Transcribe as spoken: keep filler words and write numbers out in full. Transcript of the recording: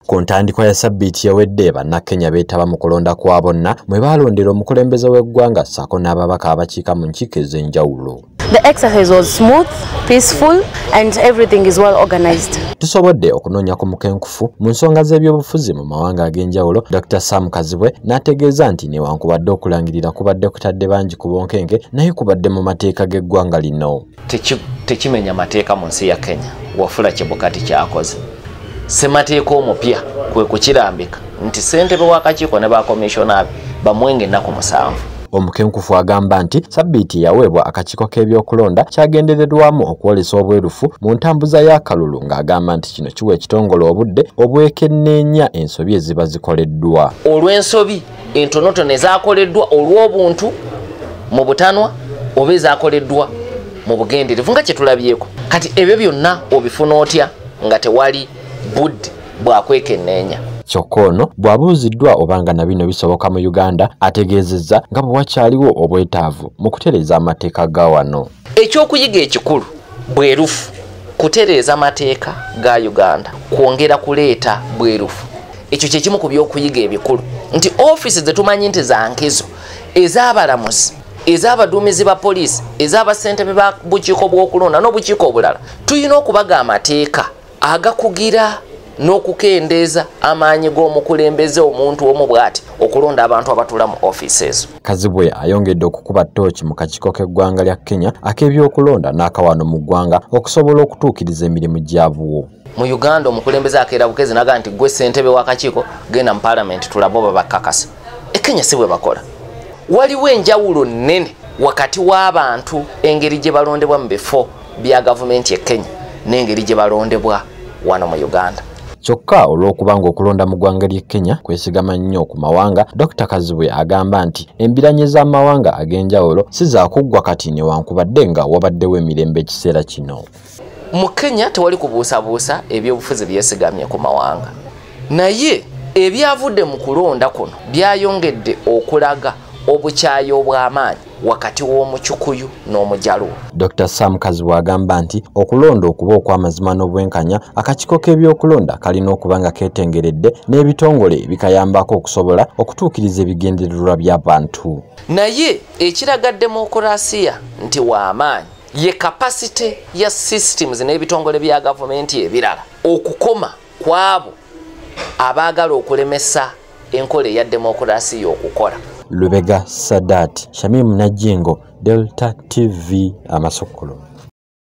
Ku ntandikwa ya sabbiiti ewedde bannakenya beetaba mu kulonda kwa bonna mwe baalondera omukulembeze w'eggwanga ssaako n'ababaka abakiika mu nkiiko ez'enjawulo. The exercise was smooth, peaceful, and everything is well organized. Tusobodde okunoonya ku mukenkufu mu nsonga z'ebyobufuzi mu mawanga ag'enjawulo. Doctor Sam Kazibwe n'ategeeza nti newankubadde okulangirira kubadde kutadde bangi ku bonkenke naye kubadde mu mateeka g'eggwanga lino. Tekimenya mateeka mu nsi ya Kenya wafula Chebukati kyakoze. Ssemateeka omupya kwe kukirambika nti ssentebe w'akakiiko ne bakomishona bamwenge ennaku musanvu. Omukenkufu agamba nti sabbiiti yaweebwa akakiiko k'ebyokulonda kyagendererwamu okwolesa obwerufu mu ntambuza ya Kalulu ng'agamba nti kino kiwa ekitongole obudde obwekenneenya ensobi eziba zikoleddwa. Olw'ensobi entonotono ezaakoleddwa olw'obuntu mu butanwa oba ezaakoleddwa mu bugenderevu nga kye tulabyeko. Kati ebyo byonna obifuna otya nga tewali budde bwakwekenneenya. Kyokka ono bw'abuuziddwa obanga na bino bisoboka mu Uganda ategeezezza nga bwe wakyaliwo obwetaavu mu kutereeza amateeka ga wano. Ekyokuyiga ekikulu bwerufu kutereeza amateeka ga Uganda kwongera kuleeta bwerufu. Ekyo kye kimu ku by'okuyiga ebikulu nti ofiisi ze tumanyi nti za nkizo ez'abalamuzi ez'abaduumizi ba poliisi ez'abassentebe ba bukiiko bw'okulonda n'obukiiko obulala tulina okubaga amateeka agakugira n'okukendeeza amaanyi g'omukulembeze omuntu omu bw'ati okulonda abantu abatula mu offices. Kazibwe ayongedde okukuba ttooki mu kakiiko k'eggwanga lya Kenya ak'ebyokulonda n'akawano mu ggwanga okusobola okutuukiriza emirimu gyabwo. Mu Uganda omukulembeze akeera bukezi naga nti gwe ssentebe w'akakiiko genda mu parliament tulabo babakakasa. E Kenya si bwe bakola. Waliwo enjawulo nnene wakati w'abantu engeri gye balondebwa mu bifo bya gavumenti e Kenya n'engeri gye balondebwa wano mu Uganda. Kyokka olw'okubanga okulonda mu ggwanga ly'e Kenya kwesigama nnyo ku mawanga, Doctor Kazibwe agamba nti embiranye z'amawanga ag'enjawulo si za kuggwa kati newankubadde nga wabaddewo emirembe ekiseera kino. Mu Kenya tewali kubuusabuusa ebyobufuzi byesigamye ku mawanga. Naye ebyavudde mu kulonda kuno byayongedde okulaga obukyayi obw'amaanyi wakati w'omukyukuyu n'omujaluo. Doctor Sam Kazibwe agamba nti okulonda okuba okw'amazima n'obwenkanya akakiiko k'ebyokulonda kalina okuba nga keetengeredde n'ebitongole bikayambako okusobola okutuukiriza ebigendererwa by'abantu. Naye ekiraga demokulasiya nti w'amaanyi ye kapasite ya systems n'ebitongole bya gavumenti ebirala okukoma kwabo abaagala okulemesa enkola eya demokulasiya okukola. Lubega Sadat, Shamim Najingo, Delta T V, Amasokolo.